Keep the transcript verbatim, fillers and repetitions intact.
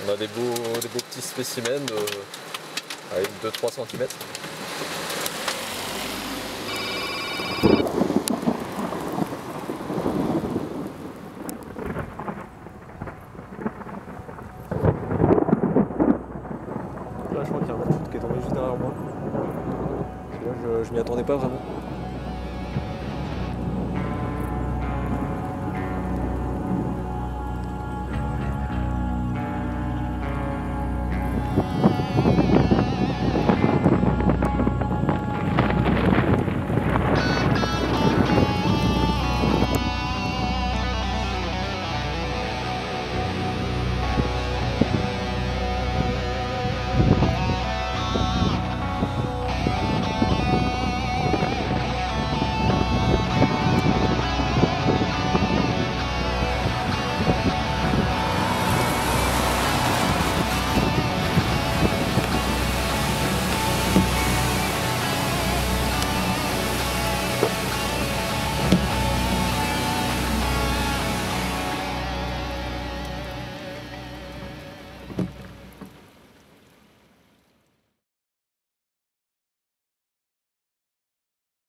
On a des beaux, des beaux petits spécimens de, avec deux trois centimètres. Là je crois qu'il y a un coup qui est tombé juste derrière moi. Là je, je m'y attendais pas vraiment.